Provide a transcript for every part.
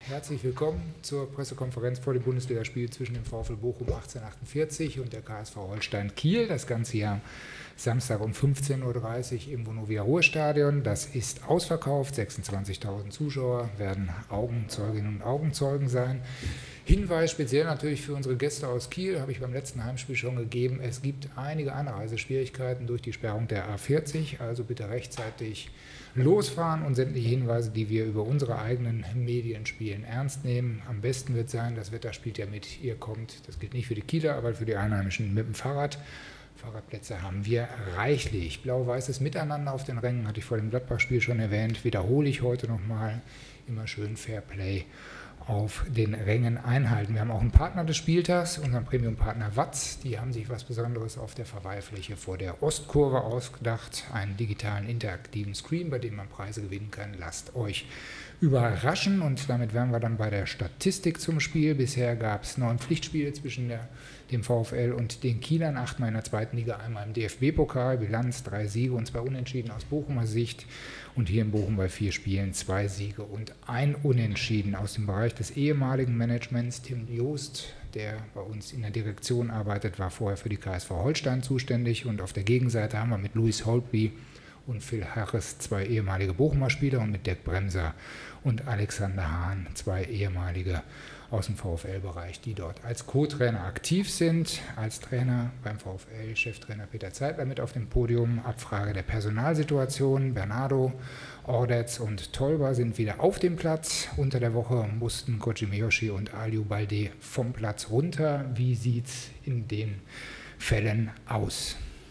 Herzlich willkommen zur Pressekonferenz vor dem Bundesligaspiel zwischen dem VfL Bochum 1848 und der KSV Holstein Kiel. Das Ganze hier am Samstag um 15:30 Uhr im Vonovia Ruhestadion. Das ist ausverkauft. 26.000 Zuschauer werden Augenzeuginnen und Augenzeugen sein. Hinweis speziell natürlich für unsere Gäste aus Kiel, habe ich beim letzten Heimspiel schon gegeben. Es gibt einige Anreiseschwierigkeiten durch die Sperrung der A40, also bitte rechtzeitig losfahren und sämtliche Hinweise, die wir über unsere eigenen Medien spielen, ernst nehmen. Am besten wird sein, das Wetter spielt ja mit, ihr kommt, das gilt nicht für die Kieler, aber für die Einheimischen mit dem Fahrrad. Fahrradplätze haben wir reichlich. Blau-weißes Miteinander auf den Rängen, hatte ich vor dem Gladbach-Spiel schon erwähnt, wiederhole ich heute nochmal. Immer schön Fairplay auf den Rängen einhalten. Wir haben auch einen Partner des Spieltags, unseren Premium-Partner Watz. Die haben sich was Besonderes auf der Verweilfläche vor der Ostkurve ausgedacht. Einen digitalen, interaktiven Screen, bei dem man Preise gewinnen kann. Lasst euch überraschen. Und damit wären wir dann bei der Statistik zum Spiel. Bisher gab es 9 Pflichtspiele zwischen dem VfL und den Kielern. 8-mal in der zweiten Liga, einmal im DFB-Pokal. Bilanz 3 Siege und 2 Unentschieden aus Bochumer Sicht. Und hier in Bochum bei 4 Spielen 2 Siege und 1 Unentschieden. Aus dem Bereich des ehemaligen Managements Tim Joost, der bei uns in der Direktion arbeitet, war vorher für die KSV Holstein zuständig. Und auf der Gegenseite haben wir mit Louis Holtby und Phil Harris 2 ehemalige Bochumer Spieler und mit Dirk Bremser und Alexander Hahn 2 ehemalige aus dem VfL-Bereich, die dort als Co-Trainer aktiv sind. Als Trainer beim VfL Cheftrainer Peter Zeitler mit auf dem Podium. Abfrage der Personalsituation. Bernardo, Ordetz und Tolba sind wieder auf dem Platz. Unter der Woche mussten Koji Miyoshi und Aliou Baldé vom Platz runter. Wie sieht es in den Fällen aus?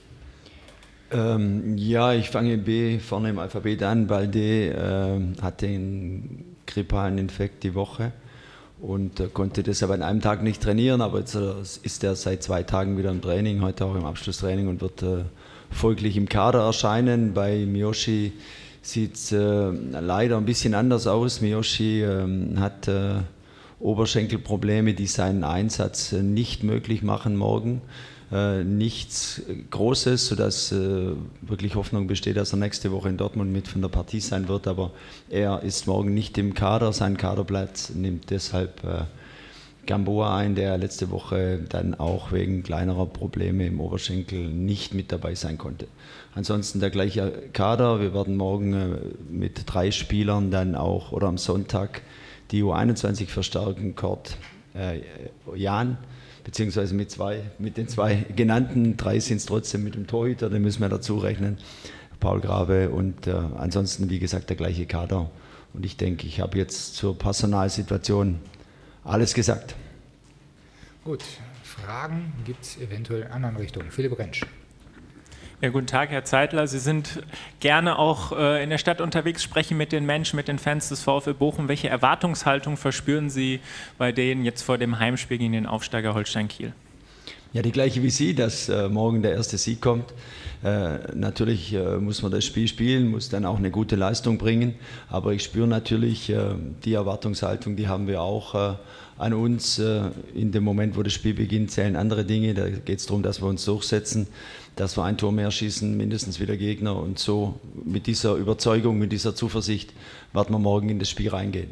Ja, ich fange vorne im Alphabet an. Baldé hatte einen grippalen Infekt die Woche und konnte deshalb an einem Tag nicht trainieren, aber jetzt ist er seit 2 Tagen wieder im Training, heute auch im Abschlusstraining und wird folglich im Kader erscheinen. Bei Miyoshi sieht es leider ein bisschen anders aus. Miyoshi hat Oberschenkelprobleme, die seinen Einsatz nicht möglich machen morgen. Nichts Großes, sodass wirklich Hoffnung besteht, dass er nächste Woche in Dortmund mit von der Partie sein wird, aber er ist morgen nicht im Kader. Sein Kaderplatz nimmt deshalb Gamboa ein, der letzte Woche dann auch wegen kleinerer Probleme im Oberschenkel nicht mit dabei sein konnte. Ansonsten der gleiche Kader. Wir werden morgen mit 3 Spielern dann auch, oder am Sonntag, die U21 verstärken. Kurt, Jan, beziehungsweise mit den 2 genannten, 3 sind es trotzdem mit dem Torhüter, den müssen wir dazu rechnen, Paul Grave, und ansonsten, wie gesagt, der gleiche Kader. Und ich denke, ich habe jetzt zur Personalsituation alles gesagt. Gut, Fragen gibt es eventuell in anderen Richtungen. Philipp Rentsch. Ja, guten Tag, Herr Zeitler. Sie sind gerne auch in der Stadt unterwegs, sprechen mit den Menschen, mit den Fans des VfL Bochum. Welche Erwartungshaltung verspüren Sie bei denen jetzt vor dem Heimspiel gegen den Aufsteiger Holstein Kiel? Ja, die gleiche wie Sie, dass morgen der erste Sieg kommt. Natürlich muss man das Spiel spielen, muss dann auch eine gute Leistung bringen. Aber ich spüre natürlich die Erwartungshaltung, die haben wir auch an uns. In dem Moment, wo das Spiel beginnt, zählen andere Dinge. Da geht es darum, dass wir uns durchsetzen, dass wir ein Tor mehr schießen, mindestens wie der Gegner. Und so mit dieser Überzeugung, mit dieser Zuversicht werden wir morgen in das Spiel reingehen.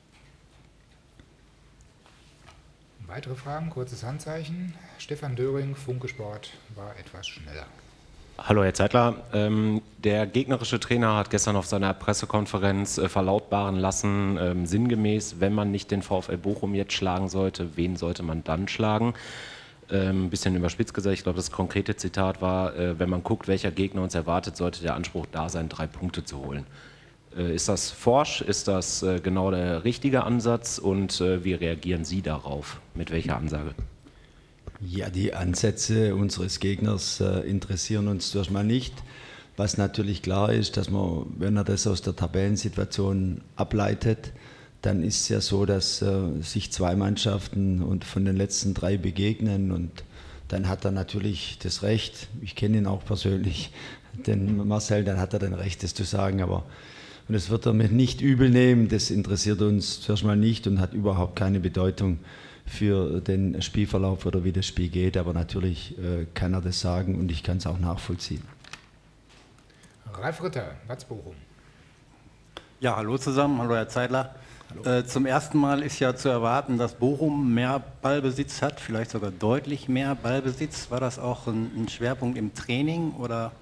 Weitere Fragen, kurzes Handzeichen. Stefan Döring, Funke Sport, war etwas schneller. Hallo Herr Zeitler, der gegnerische Trainer hat gestern auf seiner Pressekonferenz verlautbaren lassen, sinngemäß, wenn man nicht den VfL Bochum jetzt schlagen sollte, wen sollte man dann schlagen? Ein bisschen überspitzt gesagt, ich glaube, das konkrete Zitat war, wenn man guckt, welcher Gegner uns erwartet, sollte der Anspruch da sein, 3 Punkte zu holen. Ist das forsch? Ist das genau der richtige Ansatz? Und wie reagieren Sie darauf? Mit welcher Ansage? Ja, die Ansätze unseres Gegners interessieren uns erstmal nicht. Was natürlich klar ist, dass man, wenn er das aus der Tabellensituation ableitet, dann ist es ja so, dass sich 2 Mannschaften und von den letzten 3 begegnen und dann hat er natürlich das Recht, ich kenne ihn auch persönlich, den Marcel, dann hat er dann Recht, das zu sagen, aber und das wird er mir nicht übel nehmen, das interessiert uns zuerst mal nicht und hat überhaupt keine Bedeutung für den Spielverlauf oder wie das Spiel geht, aber natürlich kann er das sagen und ich kann es auch nachvollziehen. Ralf Ritter, Watz Bochum. Ja, hallo zusammen, hallo Herr Zeidler. Zum ersten Mal ist ja zu erwarten, dass Bochum mehr Ballbesitz hat, vielleicht sogar deutlich mehr Ballbesitz. War das auch ein Schwerpunkt im Training oder?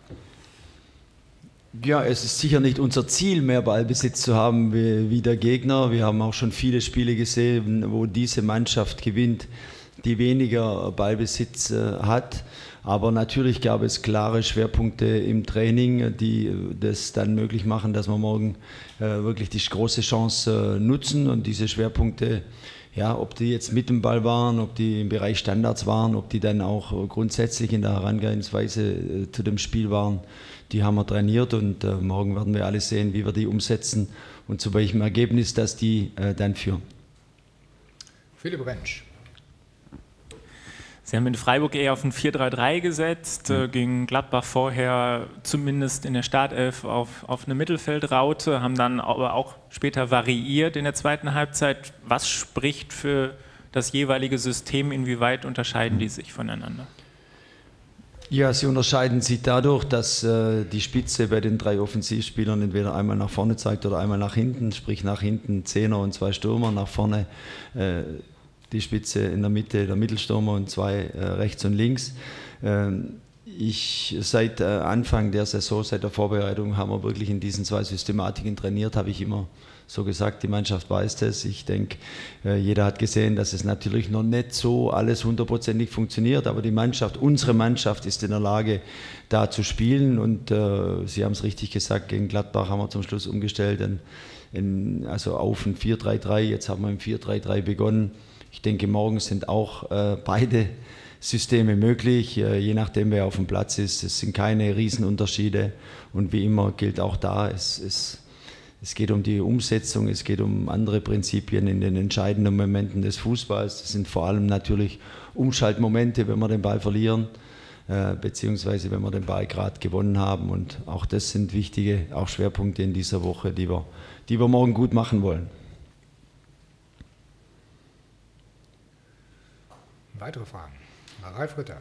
Ja, es ist sicher nicht unser Ziel, mehr Ballbesitz zu haben wie der Gegner. Wir haben auch schon viele Spiele gesehen, wo diese Mannschaft gewinnt, die weniger Ballbesitz hat. Aber natürlich gab es klare Schwerpunkte im Training, die das dann möglich machen, dass wir morgen wirklich die große Chance nutzen. Und diese Schwerpunkte, ja, ob die jetzt mit dem Ball waren, ob die im Bereich Standards waren, ob die dann auch grundsätzlich in der Herangehensweise zu dem Spiel waren, die haben wir trainiert. Und morgen werden wir alle sehen, wie wir die umsetzen und zu welchem Ergebnis das die dann führen. Philipp Rentsch. Sie haben in Freiburg eher auf ein 4-3-3 gesetzt, gegen Gladbach vorher zumindest in der Startelf auf eine Mittelfeldraute, haben dann aber auch später variiert in der zweiten Halbzeit. Was spricht für das jeweilige System? Inwieweit unterscheiden die sich voneinander? Ja, sie unterscheiden sich dadurch, dass die Spitze bei den 3 Offensivspielern entweder einmal nach vorne zeigt oder einmal nach hinten, sprich nach hinten 10er und 2 Stürmer, nach vorne die Spitze in der Mitte, der Mittelstürmer und 2 rechts und links. Seit Anfang der Saison, seit der Vorbereitung, haben wir wirklich in diesen 2 Systematiken trainiert, habe ich immer so gesagt, die Mannschaft weiß das. Ich denke, jeder hat gesehen, dass es natürlich noch nicht so alles 100%ig funktioniert, aber die Mannschaft, unsere Mannschaft ist in der Lage, da zu spielen und Sie haben es richtig gesagt, gegen Gladbach haben wir zum Schluss umgestellt, also auf ein 4-3-3, jetzt haben wir im 4-3-3 begonnen. Ich denke, morgen sind auch beide Systeme möglich, je nachdem wer auf dem Platz ist. Es sind keine Riesenunterschiede und wie immer gilt auch da, es geht um die Umsetzung, es geht um andere Prinzipien in den entscheidenden Momenten des Fußballs. Das sind vor allem natürlich Umschaltmomente, wenn wir den Ball verlieren, beziehungsweise wenn wir den Ball gerade gewonnen haben. Und auch das sind wichtige, auch Schwerpunkte in dieser Woche, die wir morgen gut machen wollen. Weitere Fragen? Ralf Ritter.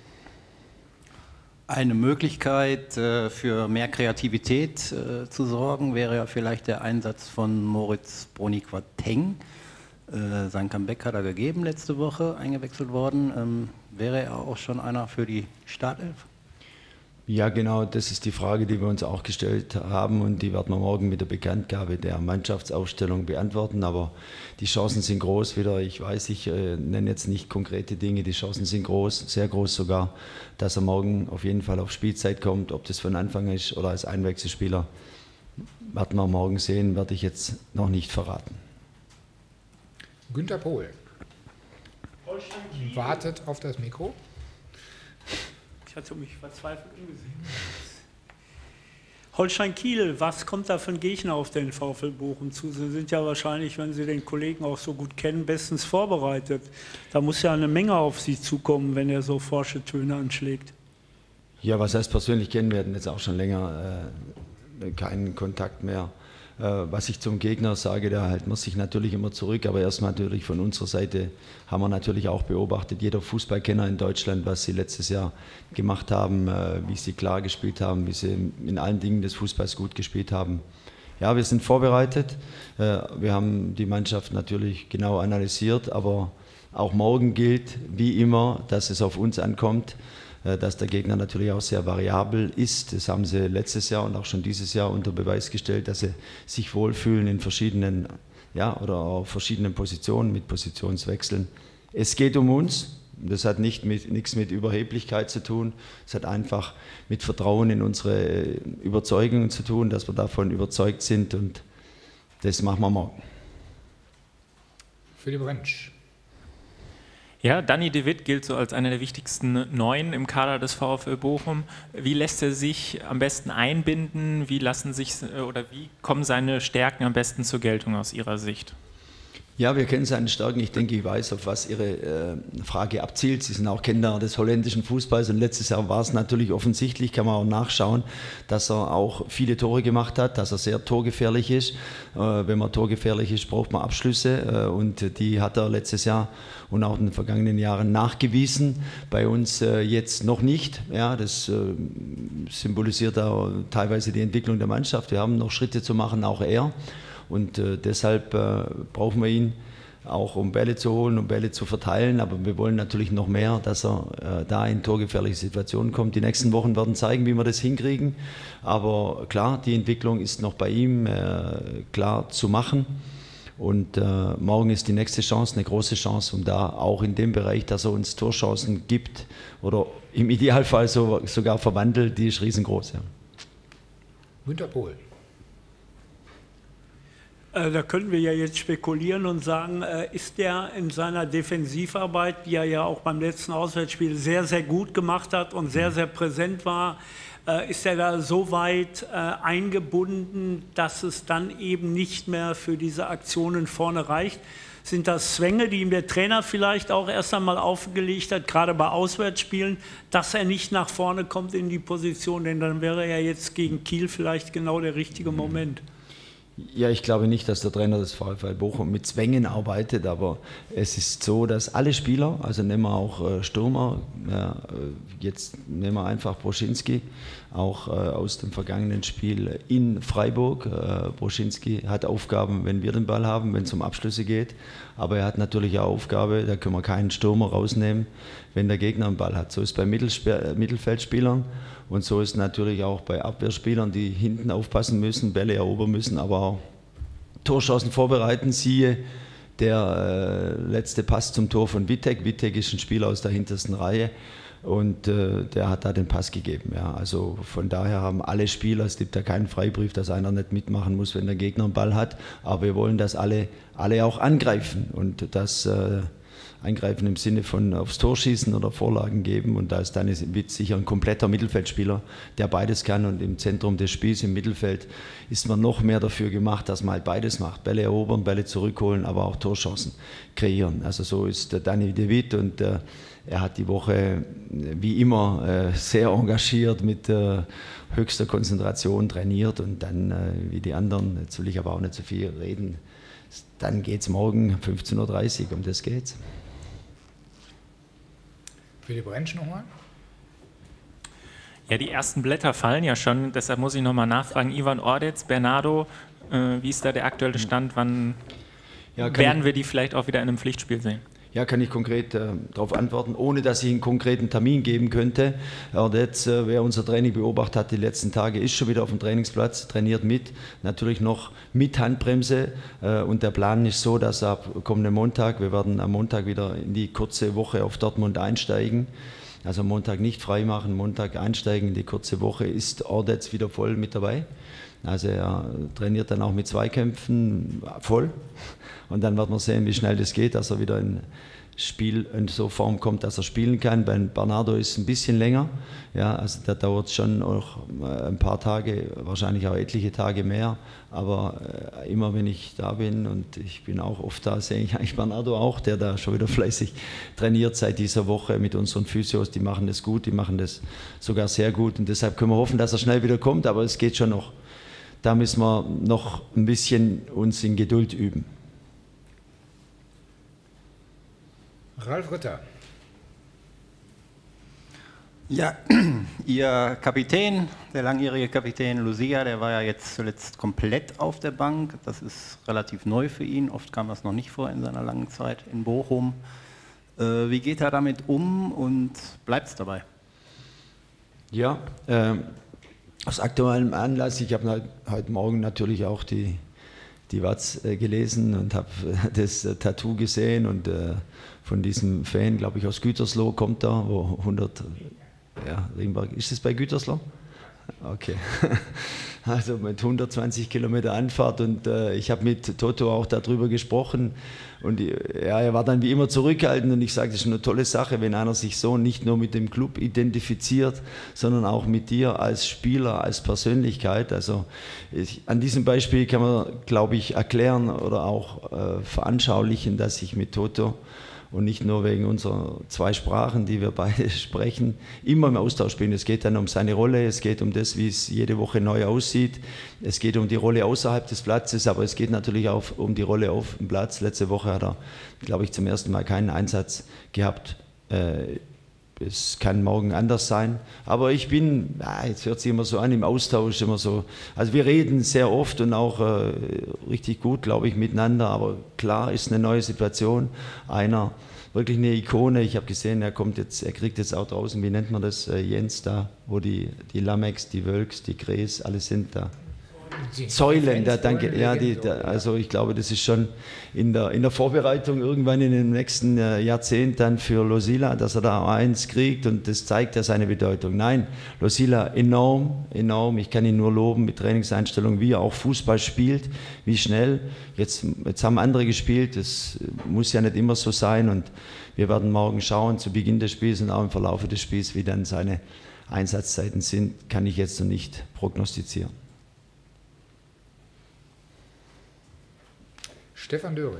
Eine Möglichkeit für mehr Kreativität zu sorgen, wäre ja vielleicht der Einsatz von Moritz Boni-Quateng. Sein Comeback hat er gegeben letzte Woche, eingewechselt worden. Wäre er auch schon einer für die Startelf? Ja, genau, das ist die Frage, die wir uns auch gestellt haben und die werden wir morgen mit der Bekanntgabe der Mannschaftsaufstellung beantworten, aber die Chancen sind groß wieder. Ich weiß, ich nenne jetzt nicht konkrete Dinge, die Chancen sind groß, sehr groß sogar, dass er morgen auf jeden Fall auf Spielzeit kommt. Ob das von Anfang ist oder als Einwechselspieler, werden wir morgen sehen, werde ich jetzt noch nicht verraten. Günter Pohl wartet auf das Mikro. Ich hatte mich verzweifelt umgesehen. Holstein Kiel, was kommt da für ein Gegner auf den VfL Bochum zu? Sie sind ja wahrscheinlich, wenn Sie den Kollegen auch so gut kennen, bestens vorbereitet. Da muss ja eine Menge auf Sie zukommen, wenn er so forsche Töne anschlägt. Ja, was heißt persönlich kennen, wir hatten jetzt auch schon länger keinen Kontakt mehr. Was ich zum Gegner sage, da hält man sich natürlich immer zurück, aber erstmal natürlich von unserer Seite haben wir natürlich auch beobachtet, jeder Fußballkenner in Deutschland, was sie letztes Jahr gemacht haben, wie sie klar gespielt haben, wie sie in allen Dingen des Fußballs gut gespielt haben. Ja, wir sind vorbereitet, wir haben die Mannschaft natürlich genau analysiert, aber auch morgen gilt, wie immer, dass es auf uns ankommt, dass der Gegner natürlich auch sehr variabel ist. Das haben sie letztes Jahr und auch schon dieses Jahr unter Beweis gestellt, dass sie sich wohlfühlen in verschiedenen, ja, oder auf verschiedenen Positionen mit Positionswechseln. Es geht um uns. Das hat nichts mit Überheblichkeit zu tun. Es hat einfach mit Vertrauen in unsere Überzeugungen zu tun, dass wir davon überzeugt sind und das machen wir morgen. Philipp Rentsch. Ja, Dani de Wit gilt so als einer der wichtigsten Neuen im Kader des VfL Bochum. Wie lässt er sich am besten einbinden? Wie kommen seine Stärken am besten zur Geltung aus Ihrer Sicht? Ja, wir kennen seine Stärken. Ich denke, ich weiß, auf was Ihre Frage abzielt. Sie sind auch Kenner des holländischen Fußballs und letztes Jahr war es natürlich offensichtlich, kann man auch nachschauen, dass er auch viele Tore gemacht hat, dass er sehr torgefährlich ist. Wenn man torgefährlich ist, braucht man Abschlüsse und die hat er letztes Jahr und auch in den vergangenen Jahren nachgewiesen. Bei uns jetzt noch nicht. Ja, das symbolisiert auch teilweise die Entwicklung der Mannschaft. Wir haben noch Schritte zu machen, auch er. und deshalb brauchen wir ihn auch, um Bälle zu holen, um Bälle zu verteilen, aber wir wollen natürlich noch mehr, dass er da in torgefährliche Situationen kommt. Die nächsten Wochen werden zeigen, wie wir das hinkriegen, aber klar, die Entwicklung ist noch bei ihm klar zu machen. Und morgen ist die nächste Chance, eine große Chance, um da auch in dem Bereich, dass er uns Torchancen gibt oder im Idealfall sogar verwandelt, die ist riesengroß. Ja. Günter Pohl. Da können wir ja jetzt spekulieren und sagen, ist der in seiner Defensivarbeit, die er ja auch beim letzten Auswärtsspiel sehr, sehr gut gemacht hat und sehr, sehr präsent war, ist er da so weit eingebunden, dass es dann eben nicht mehr für diese Aktionen vorne reicht? Sind das Zwänge, die ihm der Trainer vielleicht auch erst einmal aufgelegt hat, gerade bei Auswärtsspielen, dass er nicht nach vorne kommt in die Position? Denn dann wäre er jetzt gegen Kiel vielleicht genau der richtige Moment. Ja, ich glaube nicht, dass der Trainer des VfL Bochum mit Zwängen arbeitet, aber es ist so, dass alle Spieler, also nehmen wir auch Stürmer, jetzt nehmen wir einfach Broschinski, auch aus dem vergangenen Spiel in Freiburg. Broschinski hat Aufgaben, wenn wir den Ball haben, wenn es um Abschlüsse geht, aber er hat natürlich auch Aufgabe, da können wir keinen Stürmer rausnehmen, wenn der Gegner einen Ball hat. So ist es bei Mittelfeldspielern. Und so ist es natürlich auch bei Abwehrspielern, die hinten aufpassen müssen, Bälle erobern müssen, aber auch Torchancen vorbereiten. Siehe der letzte Pass zum Tor von Wittek. Wittek ist ein Spieler aus der hintersten Reihe und der hat da den Pass gegeben. Ja. Also von daher haben alle Spieler, es gibt da keinen Freibrief, dass einer nicht mitmachen muss, wenn der Gegner einen Ball hat. Aber wir wollen, dass alle auch angreifen und das eingreifen im Sinne von aufs Tor schießen oder Vorlagen geben. Und da ist dann sicher ein kompletter Mittelfeldspieler, der beides kann. Und im Zentrum des Spiels, im Mittelfeld, ist man noch mehr dafür gemacht, dass man halt beides macht. Bälle erobern, Bälle zurückholen, aber auch Torchancen kreieren. Also so ist der Dani de Witt und er hat die Woche wie immer sehr engagiert mit höchster Konzentration trainiert und dann wie die anderen, jetzt will ich aber auch nicht so viel reden, dann geht es morgen 15:30 Uhr, um das geht's. Philipp Rentsch nochmal. Ja, die ersten Blätter fallen ja schon, deshalb muss ich nochmal nachfragen. Ivan Ordetz, Bernardo, wie ist da der aktuelle Stand? Wann werden wir die vielleicht auch wieder in einem Pflichtspiel sehen? Ja, kann ich konkret darauf antworten, ohne dass ich einen konkreten Termin geben könnte. Ordetz, wer unser Training beobachtet hat die letzten Tage, ist schon wieder auf dem Trainingsplatz, trainiert mit, natürlich noch mit Handbremse. Und der Plan ist so, dass ab kommenden Montag, wir werden am Montag wieder in die kurze Woche auf Dortmund einsteigen. Also Montag nicht frei machen, Montag einsteigen in die kurze Woche, ist Ordetz wieder voll mit dabei. Also er trainiert dann auch mit Zweikämpfen voll und dann wird man sehen, wie schnell das geht, dass er wieder in Spiel in so Form kommt, dass er spielen kann. Bei Bernardo ist es ein bisschen länger, ja, also da dauert es schon auch ein paar Tage, wahrscheinlich auch etliche Tage mehr, aber immer wenn ich da bin und ich bin auch oft da, sehe ich eigentlich Bernardo auch, der da schon wieder fleißig trainiert seit dieser Woche mit unseren Physios, die machen das gut, die machen das sogar sehr gut und deshalb können wir hoffen, dass er schnell wieder kommt, aber es geht schon noch. Da müssen wir noch ein bisschen uns in Geduld üben. Ralf Ritter. Ja, Ihr Kapitän, der langjährige Kapitän Lucia, der war ja jetzt zuletzt komplett auf der Bank. Das ist relativ neu für ihn. Oft kam das noch nicht vor in seiner langen Zeit in Bochum. Wie geht er damit um und bleibt es dabei? Ja, aus aktuellem Anlass, ich habe heute Morgen natürlich auch die Watz gelesen und habe das Tattoo gesehen und von diesem Fan, glaube ich, aus Gütersloh kommt da, wo 100, ja, Rienberg, ist es bei Gütersloh? Okay, also mit 120 Kilometer Anfahrt und ich habe mit Toto auch darüber gesprochen und ja, er war dann wie immer zurückhaltend und ich sage, das ist eine tolle Sache, wenn einer sich so nicht nur mit dem Club identifiziert, sondern auch mit dir als Spieler, als Persönlichkeit. Also an diesem Beispiel kann man, glaube ich, erklären oder auch veranschaulichen, dass ich mit Toto und nicht nur wegen unserer zwei Sprachen, die wir beide sprechen, immer im Austausch bin. Es geht dann um seine Rolle, es geht um das, wie es jede Woche neu aussieht, es geht um die Rolle außerhalb des Platzes, aber es geht natürlich auch um die Rolle auf dem Platz. Letzte Woche hat er, glaube ich, zum ersten Mal keinen Einsatz gehabt es kann morgen anders sein. Aber ich bin, jetzt hört sich immer so an, im Austausch immer so. Also wir reden sehr oft und auch richtig gut, glaube ich, miteinander. Aber klar ist eine neue Situation. Einer, wirklich eine Ikone. Ich habe gesehen, er kriegt jetzt auch draußen, wie nennt man das, Jens da, wo die Lamex, die Wölks, die Gräs, alle sind da. Säulen, danke. Ja, also ich glaube, das ist schon in der Vorbereitung irgendwann in dem nächsten Jahrzehnt dann für Losila, dass er da eins kriegt und das zeigt ja seine Bedeutung. Nein, Losila enorm, enorm. Ich kann ihn nur loben mit Trainingseinstellung, wie er auch Fußball spielt, wie schnell. Jetzt haben andere gespielt, das muss ja nicht immer so sein und wir werden morgen schauen, zu Beginn des Spiels und auch im Verlauf des Spiels, wie dann seine Einsatzzeiten sind, kann ich jetzt noch nicht prognostizieren. Stefan Döring.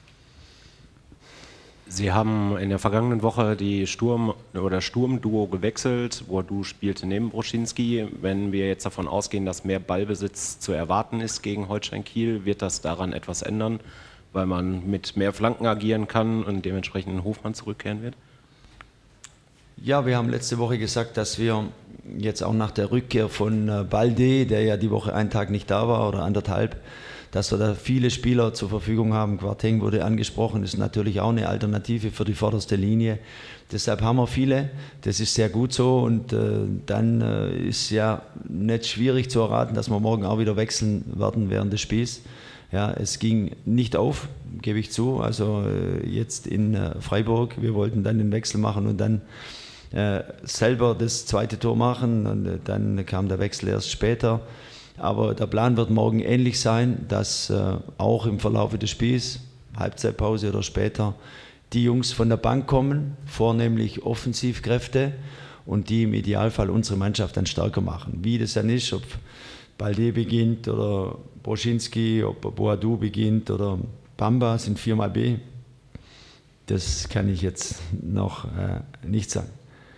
Sie haben in der vergangenen Woche die Sturmduo gewechselt. Boadu spielte neben Broschinski. Wenn wir jetzt davon ausgehen, dass mehr Ballbesitz zu erwarten ist gegen Holstein Kiel, wird das daran etwas ändern, weil man mit mehr Flanken agieren kann und dementsprechend in Hofmann zurückkehren wird? Ja, wir haben letzte Woche gesagt, dass wir jetzt auch nach der Rückkehr von Balde, der ja die Woche einen Tag nicht da war oder anderthalb, dass wir da viele Spieler zur Verfügung haben. Quateng wurde angesprochen, ist natürlich auch eine Alternative für die vorderste Linie. Deshalb haben wir viele, das ist sehr gut so und dann ist ja nicht schwierig zu erraten, dass wir morgen auch wieder wechseln werden während des Spiels. Ja, es ging nicht auf, gebe ich zu, also jetzt in Freiburg, wir wollten dann den Wechsel machen und dann selber das zweite Tor machen und dann kam der Wechsel erst später. Aber der Plan wird morgen ähnlich sein, dass auch im Verlauf des Spiels, Halbzeitpause oder später, die Jungs von der Bank kommen, vornehmlich Offensivkräfte und die im Idealfall unsere Mannschaft dann stärker machen. Wie das dann ist, ob Balde beginnt oder Broschinski, ob Boadu beginnt oder Bamba, sind 4x B. Das kann ich jetzt noch nicht sagen.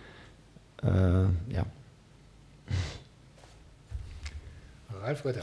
Ja. Ralf Ritter.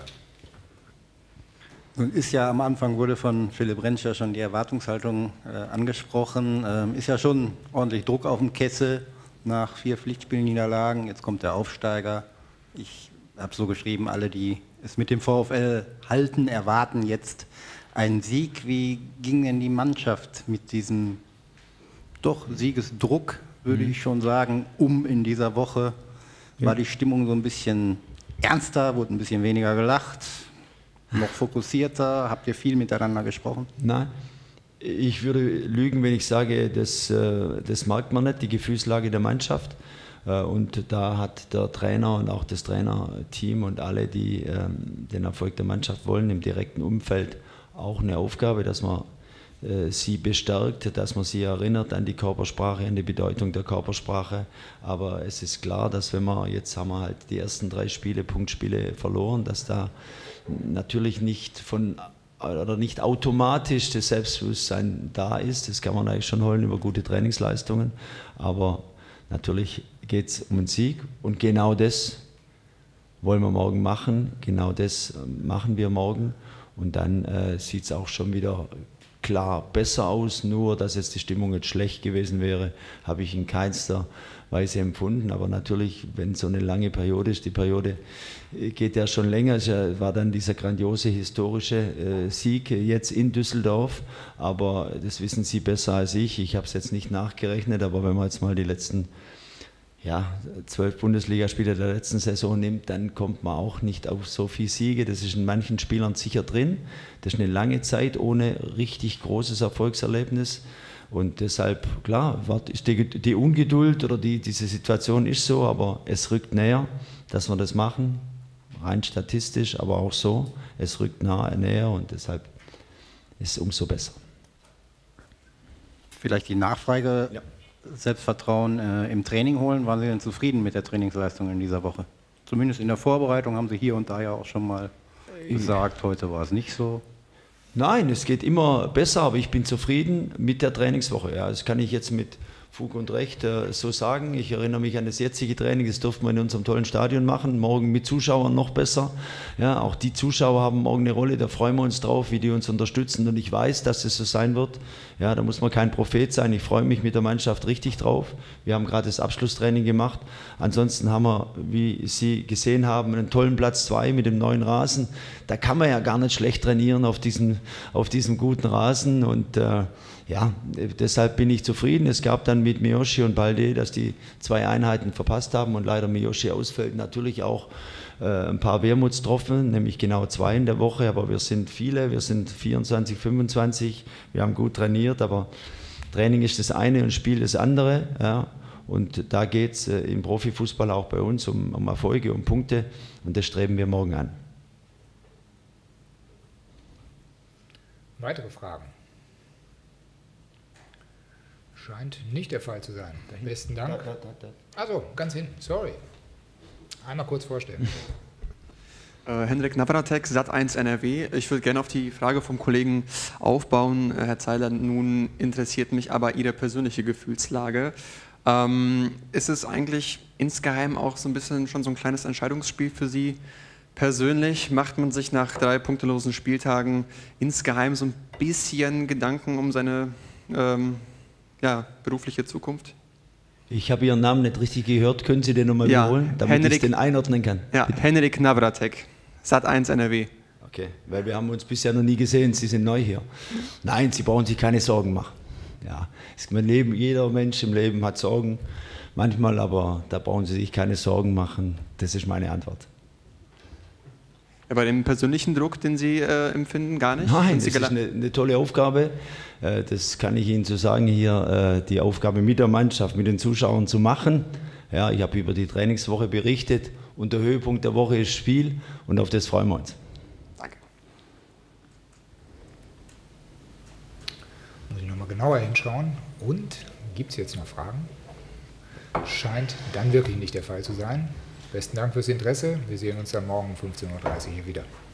Nun ist ja am Anfang, wurde von Philipp Rentsch schon die Erwartungshaltung angesprochen. Ist ja schon ordentlich Druck auf dem Kessel nach 4 Pflichtspielniederlagen. Jetzt kommt der Aufsteiger. Ich habe so geschrieben, alle, die es mit dem VfL halten, erwarten jetzt einen Sieg. Wie ging denn die Mannschaft mit diesem doch Siegesdruck, würde ich schon sagen, in dieser Woche? War die Stimmung so ein bisschen ernster, wurde ein bisschen weniger gelacht, noch fokussierter? Habt ihr viel miteinander gesprochen? Nein, ich würde lügen, wenn ich sage, das merkt man nicht, die Gefühlslage der Mannschaft. Und da hat der Trainer und auch das Trainerteam und alle, die den Erfolg der Mannschaft wollen, im direkten Umfeld auch eine Aufgabe, dass man sie bestärkt, dass man sie erinnert an die Körpersprache, an die Bedeutung der Körpersprache. Aber es ist klar, dass jetzt haben wir halt die ersten 3 Punktspiele verloren, dass da natürlich nicht automatisch das Selbstbewusstsein da ist. Das kann man eigentlich schon holen über gute Trainingsleistungen. Aber natürlich geht es um einen Sieg und genau das wollen wir morgen machen. Genau das machen wir morgen und dann sieht es auch schon wieder klar besser aus, nur dass jetzt die Stimmung jetzt schlecht gewesen wäre, habe ich in keinster Weise empfunden. Aber natürlich, wenn so eine lange Periode ist, die Periode geht ja schon länger, es war dann dieser grandiose historische Sieg jetzt in Düsseldorf, aber das wissen Sie besser als ich habe es jetzt nicht nachgerechnet, aber wenn man jetzt mal die letzten 12 Bundesligaspiele der letzten Saison nimmt, dann kommt man auch nicht auf so viele Siege. Das ist in manchen Spielern sicher drin. Das ist eine lange Zeit ohne richtig großes Erfolgserlebnis. Und deshalb, klar, ist die Ungeduld oder diese Situation ist so, aber es rückt näher, dass wir das machen. Rein statistisch, aber auch so. Es rückt näher und deshalb ist es umso besser. Vielleicht die Nachfrage. Ja. Selbstvertrauen im Training holen. Waren Sie denn zufrieden mit der Trainingsleistung in dieser Woche? Zumindest in der Vorbereitung haben Sie hier und da ja auch schon mal gesagt, heute war es nicht so. Nein, es geht immer besser, aber ich bin zufrieden mit der Trainingswoche. Ja, das kann ich jetzt mit Fug und Recht so sagen. Ich erinnere mich an das jetzige Training, das durften wir in unserem tollen Stadion machen, morgen mit Zuschauern noch besser. Ja, auch die Zuschauer haben morgen eine Rolle, da freuen wir uns drauf, wie die uns unterstützen und ich weiß, dass es so sein wird. Ja, da muss man kein Prophet sein, ich freue mich mit der Mannschaft richtig drauf. Wir haben gerade das Abschlusstraining gemacht. Ansonsten haben wir, wie Sie gesehen haben, einen tollen Platz 2 mit dem neuen Rasen. Da kann man ja gar nicht schlecht trainieren auf diesem guten Rasen und ja, deshalb bin ich zufrieden. Es gab dann mit Miyoshi und Balde, dass die 2 Einheiten verpasst haben und leider Miyoshi ausfällt, natürlich auch ein paar Wermutstropfen, nämlich genau 2 in der Woche, aber wir sind viele, wir sind 24, 25, wir haben gut trainiert, aber Training ist das eine und Spiel das andere. Ja. Und da geht es im Profifußball auch bei uns um Erfolge, um Punkte und das streben wir morgen an. Weitere Fragen? Scheint nicht der Fall zu sein. Besten Dank. Also, ganz hinten, sorry. Einmal kurz vorstellen. Henrik Navratek, Sat1 NRW. Ich würde gerne auf die Frage vom Kollegen aufbauen. Herr Zeitler, nun interessiert mich aber Ihre persönliche Gefühlslage. Ist es eigentlich insgeheim auch so ein bisschen schon so ein kleines Entscheidungsspiel für Sie persönlich? Macht man sich nach 3 punktelosen Spieltagen insgeheim so ein bisschen Gedanken um seine berufliche Zukunft? Ich habe Ihren Namen nicht richtig gehört. Können Sie den nochmal wiederholen, damit ich den einordnen kann? Ja, Henrik Navratek, Sat1 NRW. Okay, weil wir haben uns bisher noch nie gesehen. Sie sind neu hier. Nein, Sie brauchen sich keine Sorgen machen. Ja, jeder Mensch im Leben hat Sorgen, manchmal, aber da brauchen Sie sich keine Sorgen machen. Das ist meine Antwort. Ja, bei dem persönlichen Druck, den Sie empfinden, gar nicht? Nein, das ist eine tolle Aufgabe. Das kann ich Ihnen so sagen, hier die Aufgabe mit der Mannschaft, mit den Zuschauern zu machen. Ja, ich habe über die Trainingswoche berichtet und der Höhepunkt der Woche ist Spiel und auf das freuen wir uns. Danke. Muss ich nochmal genauer hinschauen. Und gibt es jetzt noch Fragen? Scheint dann wirklich nicht der Fall zu sein. Besten Dank fürs Interesse. Wir sehen uns dann morgen um 15:30 Uhr hier wieder.